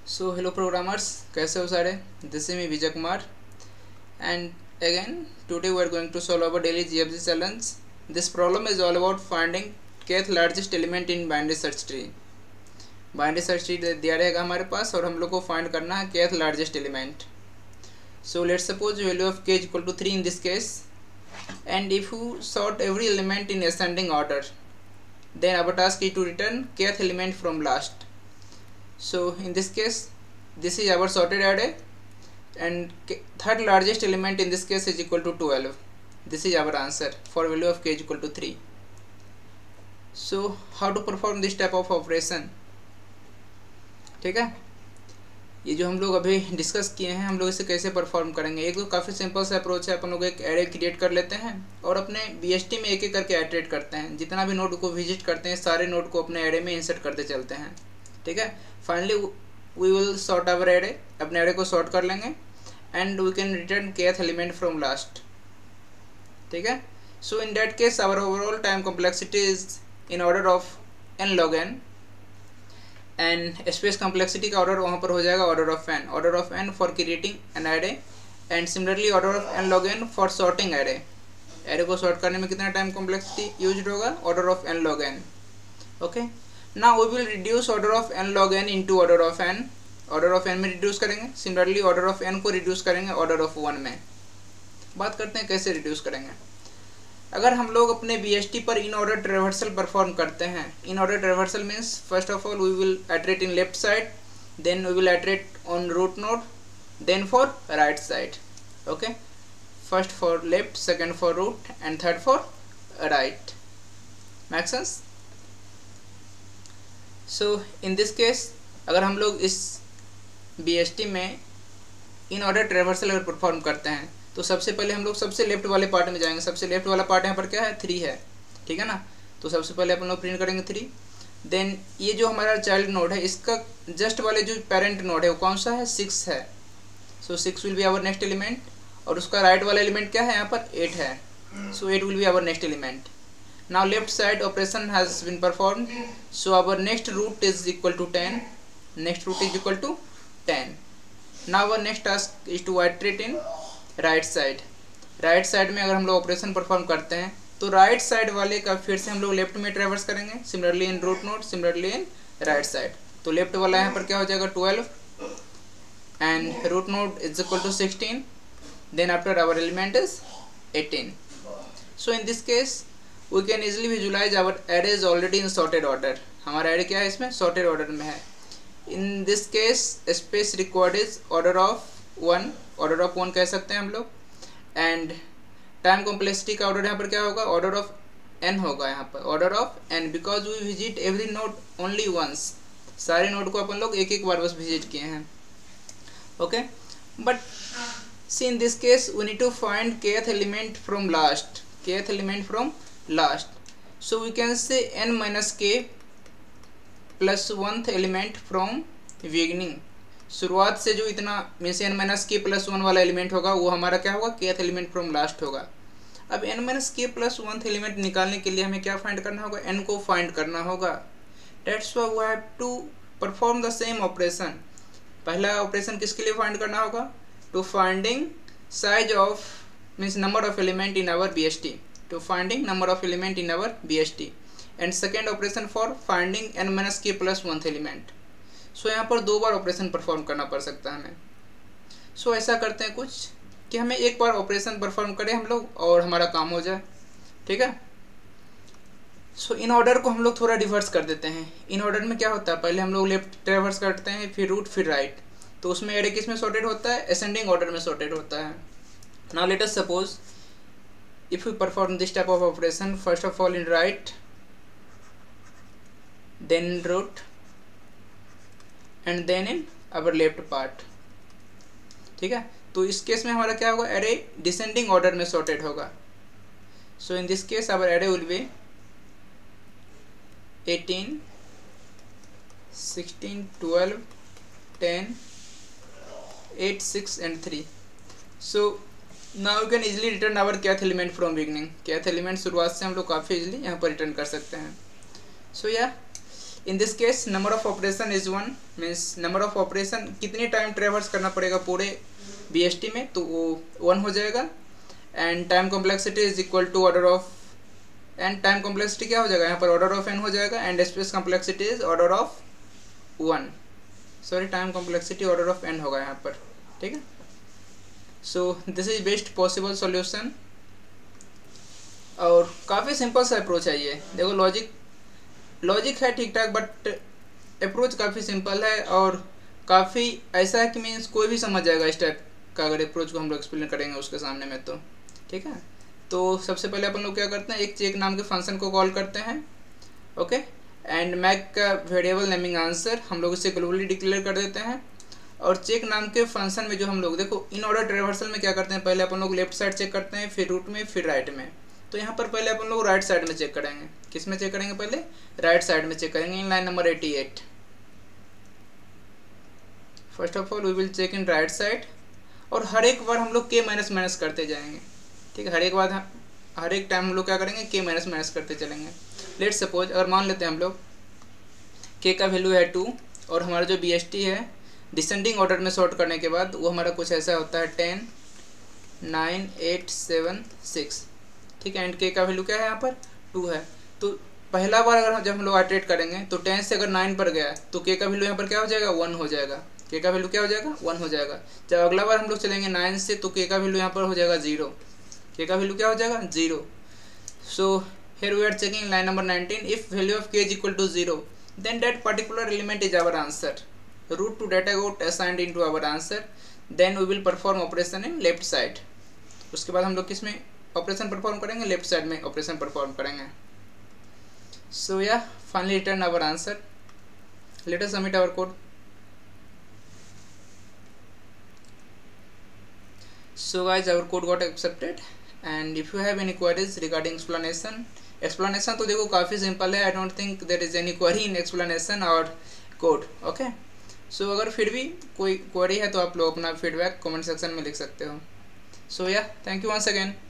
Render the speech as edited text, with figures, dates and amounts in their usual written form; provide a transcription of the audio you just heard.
So hello programmers, कैसे हो सारे? This is me Vijay Kumar and again today we are going to solve our daily GFG challenge. This problem is all about finding kth largest element in binary search tree. Binary search tree दिया रहेगा हमारे पास और हम लोग को find करना है kth largest element. So let's suppose value of k is equal to 3 in this case, and if you sort every element in ascending order, then our task is to return kth element from last. So in this case this is our sorted array and third largest element in this case is equal to 12. This is our answer for value of k is equal to 3. So how to perform this type of operation? ठीक है, ये जो हम लोग अभी discuss किए हैं हम लोग इसे कैसे परफॉर्म करेंगे। एक तो काफ़ी सिंपल सा अप्रोच है, अपन लोग एक एरे क्रिएट कर लेते हैं और अपने BST में एक एक करके एट्रेट करते हैं। जितना भी नोड को विजिट करते हैं सारे नोड को अपने एरे में इंसर्ट करते चलते हैं। ठीक है, finally we will sort our array, अपने एरे को सॉर्ट कर लेंगे and we can return kth element from last. ठीक है, so in that case our overall time complexity is in order of n log n and space complexity का order वहाँ पर हो जाएगा order of n for creating an array and similarly order of n log n for sorting array. Array को sort करने में कितना time complexity use होगा? Order of n log n। Okay, now we will reduce order of n log n into order of n। order of n में reduce करेंगे, similarly order of n को reduce करेंगे order of 1 में। बात करते हैं कैसे रिड्यूस करेंगे। अगर हम लोग अपने BST पर इन ऑर्डर ट्रेवर्सल परफॉर्म करते हैं, in order traversal means first of all we will iterate in left side, then we will iterate on root node, then for right side. Okay, first for left, second for root and third for right. Make sense? So in this case अगर हम लोग इस BST में in order traversal अगर perform करते हैं तो सबसे पहले हम लोग सबसे लेफ्ट वाले पार्ट में जाएंगे। सबसे लेफ्ट वाला पार्ट यहाँ पर क्या है? 3 है। ठीक है ना, तो सबसे पहले अपन लोग प्रिंट करेंगे 3। देन ये जो हमारा चाइल्ड नोड है इसका जस्ट वाले जो पेरेंट नोड है वो कौन सा है? 6 है। So 6 will be our next element और उसका राइट वाला एलिमेंट क्या है? यहाँ पर 8 है। So 8 will be our next element. Now left side operation has been performed, so our next root is equal to 10. Next root is equal to 10. Now our next task is to iterate in right side. Right side में अगर हम लोग operation perform करते हैं तो right side वाले का फिर से हम लोग लेफ्ट में ट्रेवर्स करेंगे, similarly in root node, similarly in right side. तो लेफ्ट वाला यहाँ पर क्या हो जाएगा? 12 and root node is equal to 16। Then after our element is 18। So in this case we can easily visualize our array is already in sorted order। हमारा array क्या है? इसमें sorted order में है। in this case space required is order of 1 कह सकते हैं हम लोग, and time complexity का order यहाँ पर क्या होगा? order of n होगा यहाँ पर, order of n, because we visit every node only once। सारे नोड को अपन लोग एक एक बार बस विजिट किए हैं। okay, but see in this case we need to find kth element from last, kth element from last, so we can say n minus k plus 1th element from beginning। शुरुआत से जो इतना means n minus k plus 1 वाला element होगा वो हमारा क्या होगा? kth एलिमेंट फ्रॉम लास्ट होगा। अब n minus k plus 1th element निकालने के लिए हमें क्या फाइंड करना होगा? n को फाइंड करना होगा। That's why we have to perform the same operation। पहला ऑपरेशन किसके लिए फाइंड करना होगा? to finding size of means number of element in our BST, to finding number of element in our BST, and second operation for finding n minus k plus 1th element। सो यहाँ पर 2 बार operation perform करना पड़ सकता है हमें। सो ऐसा करते हैं कुछ कि हमें एक बार ऑपरेशन परफॉर्म करें हम लोग और हमारा काम हो जाए। ठीक है, सो इन ऑर्डर को हम लोग थोड़ा रिवर्स कर देते हैं। इन ऑर्डर में क्या होता है? पहले हम लोग लेफ्ट ट्रेवर्स करते हैं, फिर रूट, फिर राइट। तो उसमें एरे किस में सॉर्टेड होता है? असेंडिंग ऑर्डर में सॉर्टेड होता है। Now let us suppose if we perform this type of operation, first of all in right, then in root, and then in our left part। ठीक है, तो इस केस में हमारा क्या होगा? एरे डिसेंडिंग ऑर्डर में सॉर्टेड होगा। So in this case our array will be 18, 16, 12, 10, 8, 6 and 3। so now you can easily return our kth element from beginning। kth element शुरुआत से हम लोग काफ़ी इजीली यहाँ पर रिटर्न कर सकते हैं। सो या in this case number of operation is 1, means number of operation कितनी टाइम ट्रेवर्स करना पड़ेगा पूरे BST में, तो वो 1 हो जाएगा। And time complexity is equal to order of, and time complexity क्या हो जाएगा यहाँ पर, ऑर्डर ऑफ n हो जाएगा। And space complexity is order of 1, sorry time complexity order of n होगा यहाँ पर, ठीक है। So this is best possible solution, और काफ़ी सिंपल सा अप्रोच है ये। देखो लॉजिक है ठीक ठाक, बट अप्रोच काफ़ी सिंपल है और काफ़ी ऐसा है कि मीन्स कोई भी समझ जाएगा इस टाइप का अगर अप्रोच को हम लोग एक्सप्लेन करेंगे उसके सामने में, तो ठीक है। तो सबसे पहले अपन लोग क्या करते हैं, एक चेक नाम के फंक्शन को कॉल करते हैं, ओके। एंड मैक का वेरिएबल नेमिंग आंसर हम लोग इसे ग्लोबली डिक्लेयर कर देते हैं। और चेक नाम के फंक्शन में जो हम लोग देखो इन ऑर्डर ट्रेवर्सल में क्या करते हैं, पहले अपन लोग लेफ्ट साइड चेक करते हैं, फिर रूट में, फिर राइट में। तो यहाँ पर पहले अपन लोग राइट साइड में चेक करेंगे। किस में चेक करेंगे, पहले राइट साइड में चेक करेंगे in line number 88। First of all we will check in right side, और हर एक बार हम लोग के माइनस माइनस करते जाएंगे, ठीक है। हर एक टाइम हम लोग क्या करेंगे, के माइनस माइनस करते चलेंगे। लेट सपोज अगर मान लेते हैं हम लोग के का वैल्यू है 2, और हमारा जो BST है डिसेंडिंग ऑर्डर में सॉर्ट करने के बाद वो हमारा कुछ ऐसा होता है 10, 9, 8, 7, 6, ठीक है। एंड के का वैल्यू क्या है यहाँ पर 2 है। तो पहला बार अगर जब हम लोग आइटरेट करेंगे तो 10 से अगर 9 पर गया तो के का वैल्यू यहाँ पर क्या हो जाएगा, 1 हो जाएगा। के का वैल्यू क्या हो जाएगा, 1 हो जाएगा। जब अगला बार हम लोग चलेंगे 9 से तो के का वैल्यू यहाँ पर हो जाएगा 0। के का वैल्यू क्या हो जाएगा, 0। सो here we are checking line number 19, if value of k is equal to 0 then that particular element is our answer. Root to data got assigned into our answer, then we will perform operation in left side. उसके बाद हम लोग किस में operation perform करेंगे, left side में operation perform करेंगे। So yeah finally return our answer, let us submit our code. So guys our code got accepted, and if you have any queries regarding explanation तो देखो काफ़ी simple है। I don't think there is any query in explanation और code, okay. So अगर फिर भी कोई query है तो आप लोग अपना फीडबैक कमेंट सेक्शन में लिख सकते हो। सो या थैंक यू वंस अगेन।